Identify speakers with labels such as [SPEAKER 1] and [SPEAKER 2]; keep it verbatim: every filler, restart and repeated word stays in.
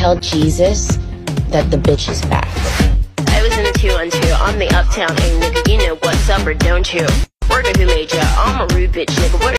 [SPEAKER 1] tell Jesus that the bitch is back.
[SPEAKER 2] I was in a two on two. I'm the uptown A nigga. You know what's up or don't you? Word of who made ya? I'm a rude bitch nigga. What